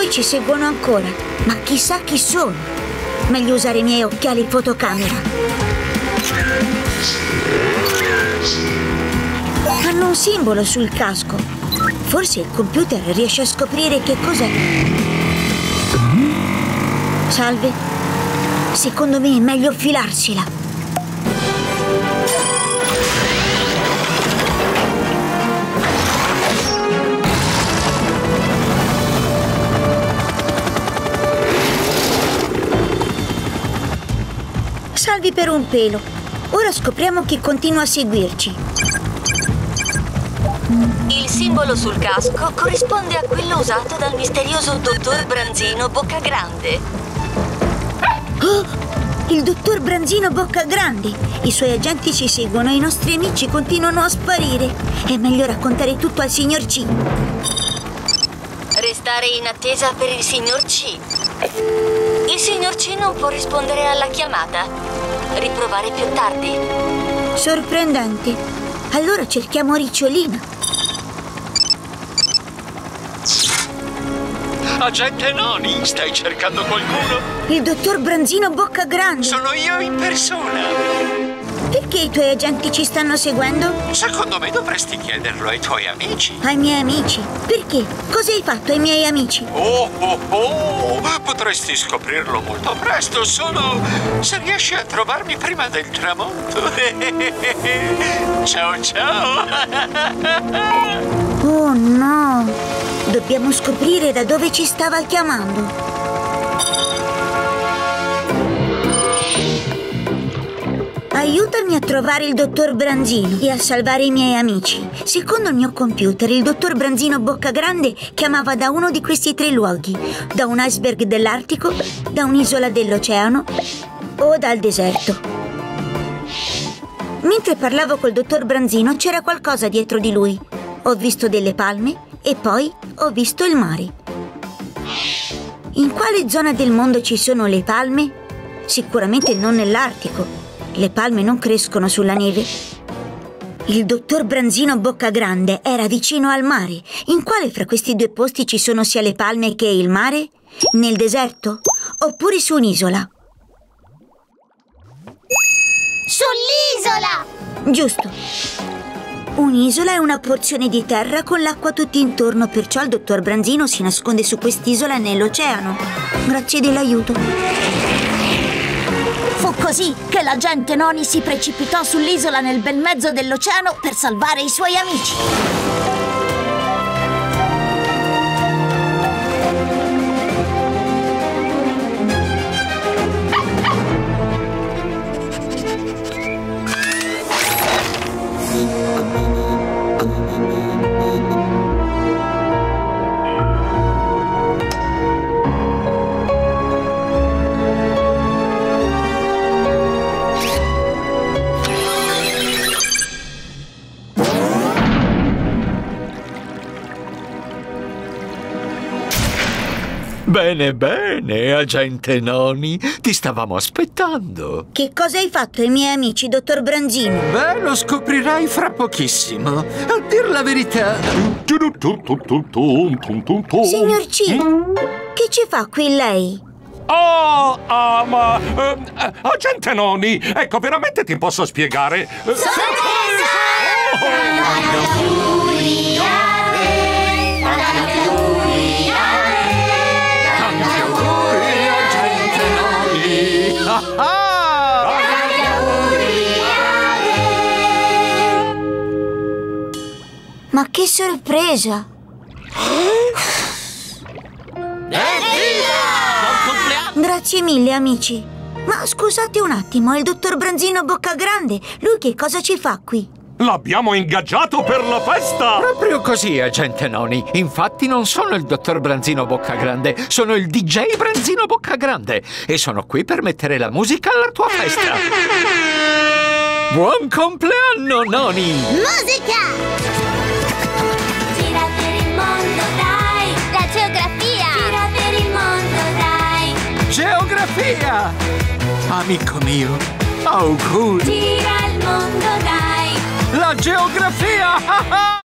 Poi ci seguono ancora, ma chissà chi sono. Meglio usare i miei occhiali fotocamera. Hanno un simbolo sul casco. Forse il computer riesce a scoprire che cos'è. Salve. Secondo me è meglio filarsela. Salvi per un pelo. Ora scopriamo chi continua a seguirci. Il simbolo sul casco corrisponde a quello usato dal misterioso dottor Branzino Boccagrande. Oh, il dottor Branzino Boccagrande! I suoi agenti ci seguono e i nostri amici continuano a sparire. È meglio raccontare tutto al signor C. Restare in attesa per il signor C. Il signor C non può rispondere alla chiamata. Riprovare più tardi. Sorprendente. Allora cerchiamo Ricciolina. Agente Noni, stai cercando qualcuno? Il dottor Branzino Boccagrande. Sono io in persona. Perché i tuoi agenti ci stanno seguendo? Secondo me dovresti chiederlo ai tuoi amici. Ai miei amici? Perché? Cosa hai fatto ai miei amici? Oh, potresti scoprirlo molto presto, solo se riesci a trovarmi prima del tramonto. Ciao, ciao. Oh no! Dobbiamo scoprire da dove ci stava chiamando. Aiutami a trovare il dottor Branzino e a salvare i miei amici. Secondo il mio computer, il dottor Branzino Boccagrande chiamava da uno di questi 3 luoghi: da un iceberg dell'Artico, da un'isola dell'oceano o dal deserto. Mentre parlavo col dottor Branzino c'era qualcosa dietro di lui. Ho visto delle palme e poi ho visto il mare. In quale zona del mondo ci sono le palme? Sicuramente non nell'Artico. Le palme non crescono sulla neve. Il dottor Branzino Boccagrande era vicino al mare. In quale fra questi 2 posti ci sono sia le palme che il mare? Nel deserto? Oppure su un'isola? Sull'isola! Giusto. Un'isola è una porzione di terra con l'acqua tutto intorno, perciò il dottor Branzino si nasconde su quest'isola nell'oceano. Grazie dell'aiuto. Fu così che l'agente Noni si precipitò sull'isola nel bel mezzo dell'oceano per salvare i suoi amici. Bene, bene, agente Noni. Ti stavamo aspettando. Che cosa hai fatto ai miei amici, dottor Branzino? Beh, lo scoprirai fra pochissimo. A dir la verità... Signor C, che ci fa qui lei? Ma... agente Noni, ecco, veramente ti posso spiegare? Sorpresa! Ma che sorpresa! Grazie mille, amici. Ma scusate un attimo, è il dottor Branzino Boccagrande. Lui che cosa ci fa qui? L'abbiamo ingaggiato per la festa! Proprio così, agente Noni. Infatti non sono il dottor Branzino Boccagrande, sono il DJ Branzino Boccagrande e sono qui per mettere la musica alla tua festa. Buon compleanno, Noni! Musica! Gira per il mondo, dai! La geografia! Gira per il mondo, dai! Geografia! Amico mio, auguri! Gira il mondo, dai! La geografia!